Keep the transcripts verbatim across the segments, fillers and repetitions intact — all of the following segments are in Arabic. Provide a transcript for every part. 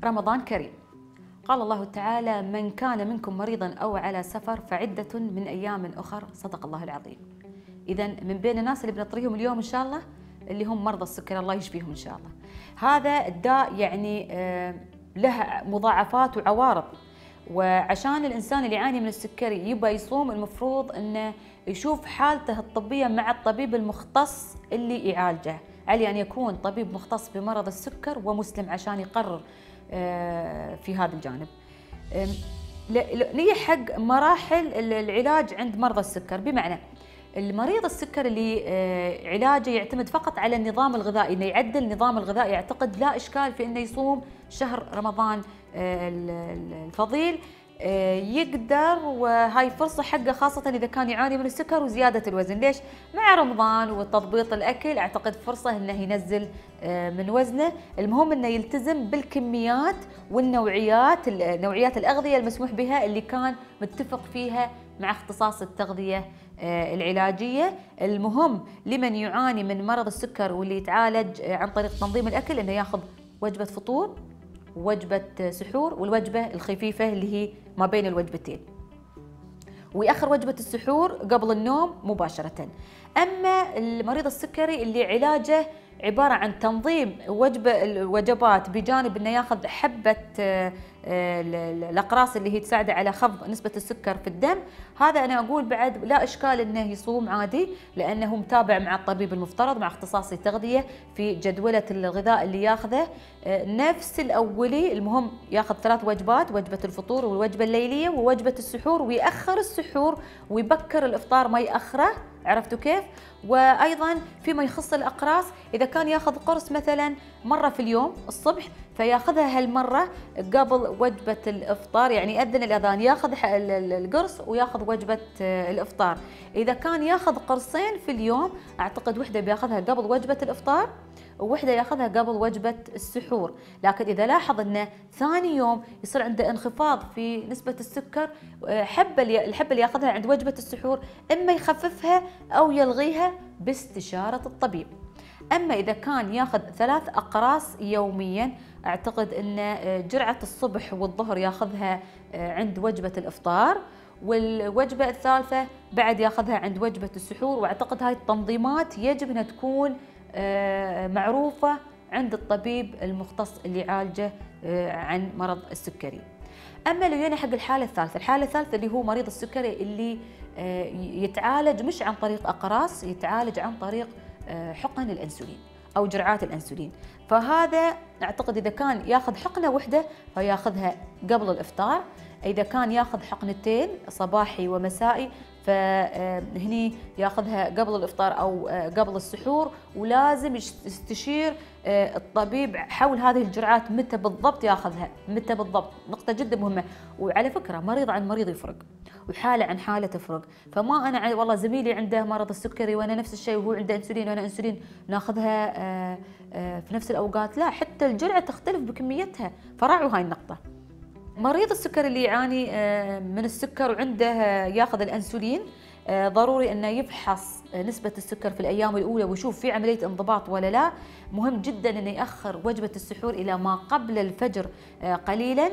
رمضان كريم. قال الله تعالى: من كان منكم مريضا أو على سفر فعدة من أيام أخر. صدق الله العظيم. إذا من بين الناس اللي بنطريهم اليوم إن شاء الله اللي هم مرضى السكر، الله يشفيهم إن شاء الله. هذا الداء يعني له مضاعفات وعوارض، وعشان الإنسان اللي يعاني من السكري يبغى يصوم المفروض أنه يشوف حالته الطبية مع الطبيب المختص اللي يعالجه. علي أن يكون طبيب مختص بمرض السكر ومسلم عشان يقرر في هذا الجانب. نيجي حق مراحل العلاج عند مرضى السكر، بمعنى المريض السكر اللي علاجه يعتمد فقط على النظام الغذائي، انه يعدل النظام الغذائي، يعتقد لا اشكال في انه يصوم شهر رمضان الفضيل، يقدر، وهاي فرصه حقه خاصه اذا كان يعاني من السكر وزياده الوزن. ليش؟ مع رمضان وتضبيط الاكل اعتقد فرصه انه ينزل من وزنه. المهم انه يلتزم بالكميات والنوعيات، نوعيات الاغذيه المسموح بها اللي كان متفق فيها مع اختصاص التغذيه العلاجيه. المهم لمن يعاني من مرض السكر واللي يتعالج عن طريق تنظيم الاكل انه ياخذ وجبه فطور ووجبه سحور والوجبه الخفيفه اللي هي ما بين الوجبتين، ويأخر وجبه السحور قبل النوم مباشره. اما المريض السكري اللي علاجه عباره عن تنظيم وجبه الوجبات بجانب انه ياخذ حبه الاقراص اللي هي تساعده على خفض نسبه السكر في الدم، هذا انا اقول بعد لا اشكال انه يصوم عادي، لانه متابع مع الطبيب المفترض مع اختصاصي تغذيه في جدوله الغذاء اللي ياخذه نفس الاولي. المهم ياخذ ثلاث وجبات، وجبه الفطور والوجبه الليليه ووجبه السحور، ويأخر السحور ويبكر الافطار ما يأخره. عرفتوا كيف؟ وايضا فيما يخص الاقراص، اذا كان ياخذ قرص مثلا مره في اليوم الصبح فياخذها هالمره قبل وجبه الافطار، يعني يأذن الاذان ياخذ القرص وياخذ وجبه الافطار. اذا كان ياخذ قرصين في اليوم اعتقد وحده بياخذها قبل وجبه الافطار ووحده ياخذها قبل وجبه السحور. لكن اذا لاحظ انه ثاني يوم يصير عنده انخفاض في نسبه السكر، حبه الحبه اللي ياخذها عند وجبه السحور اما يخففها او يلغيها باستشاره الطبيب. اما اذا كان ياخذ ثلاث اقراص يوميا اعتقد ان جرعه الصبح والظهر ياخذها عند وجبه الافطار، والوجبه الثالثه بعد ياخذها عند وجبه السحور. واعتقد هاي التنظيمات يجب انها تكون معروفة عند الطبيب المختص اللي يعالجه عن مرض السكري. أما لو جينا حق الحالة الثالثة، الحالة الثالثة اللي هو مريض السكري اللي يتعالج مش عن طريق أقراص، يتعالج عن طريق حقن الأنسولين أو جرعات الأنسولين. فهذا أعتقد إذا كان ياخذ حقنة واحدة فياخذها قبل الإفطار، إذا كان ياخذ حقنتين صباحي ومسائي فهني ياخذها قبل الافطار او قبل السحور. ولازم يستشير الطبيب حول هذه الجرعات متى بالضبط ياخذها، متى بالضبط، نقطه جدا مهمه. وعلى فكره مريض عن مريض يفرق، وحاله عن حاله تفرق. فما انا والله زميلي عنده مرض السكري وانا نفس الشيء وهو عنده انسولين وانا انسولين ناخذها في نفس الاوقات، لا، حتى الجرعه تختلف بكميتها. فراعوا هاي النقطه. مريض السكر اللي يعاني من السكر وعنده ياخذ الانسولين ضروري انه يفحص نسبة السكر في الايام الاولى ويشوف في عملية انضباط ولا لا. مهم جدا انه يأخر وجبة السحور الى ما قبل الفجر قليلا.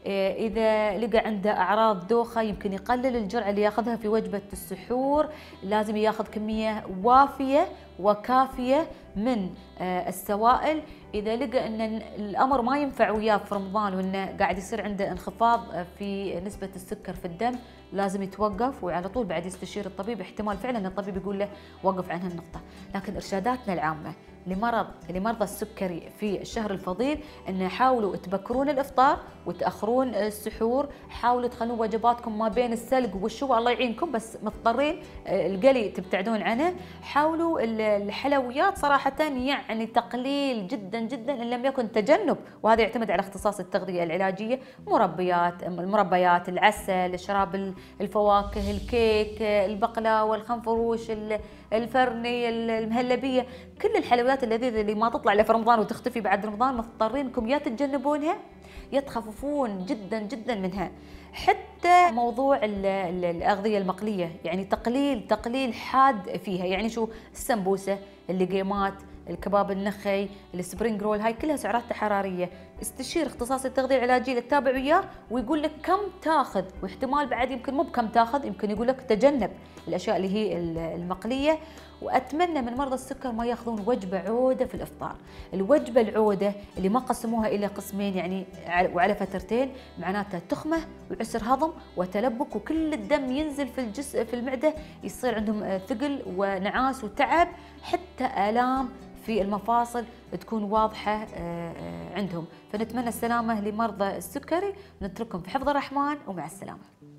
إذا لقى عنده أعراض دوخة يمكن يقلل الجرعة اللي ياخذها في وجبة السحور. لازم ياخذ كمية وافية وكافية من السوائل. إذا لقى أن الأمر ما ينفع وياه في رمضان وأنه قاعد يصير عنده انخفاض في نسبة السكر في الدم لازم يتوقف وعلى طول بعد يستشير الطبيب. احتمال فعلا الطبيب يقول له وقف عن هالنقطة. لكن إرشاداتنا العامة لمرض لمرضى السكري في الشهر الفضيل أن حاولوا تبكرون الإفطار وتأخرون السحور. حاولوا تخلون وجباتكم ما بين السلق والشوى، الله يعينكم بس مضطرين القلي تبتعدون عنه. حاولوا الحلويات صراحة يعني تقليل جدا جدا إن لم يكن تجنب، وهذا يعتمد على اختصاص التغذية العلاجية. مربيات المربيات العسل، شراب الفواكه، الكيك، البقلاوة، الخنفروش، الفرني، المهلبية، كل الحلويات اللذيذة اللي ما تطلع الا في رمضان وتختفي بعد رمضان مضطرين انكم يا تتجنبونها يا تخففون جدا جدا منها. حتى موضوع الأغذية المقلية يعني تقليل تقليل حاد فيها. يعني شو السمبوسة، اللقيمات، الكباب النخي، السبرينج رول، هاي كلها سعراتها حرارية. استشير اختصاصي التغذيه العلاجيه اللي تتابع وياه ويقول لك كم تاخذ، واحتمال بعد يمكن مو بكم تاخذ، يمكن يقول لك تجنب الاشياء اللي هي المقليه. واتمنى من مرضى السكر ما ياخذون وجبه عوده في الافطار. الوجبه العوده اللي ما قسموها الى قسمين يعني وعلى فترتين معناتها تخمه وعسر هضم وتلبك، وكل الدم ينزل في الجسم في المعده، يصير عندهم ثقل ونعاس وتعب، حتى الام في المفاصل تكون واضحه عندهم. فنتمنى السلامه لمرضى السكري، نترككم في حفظ الرحمن ومع السلامه.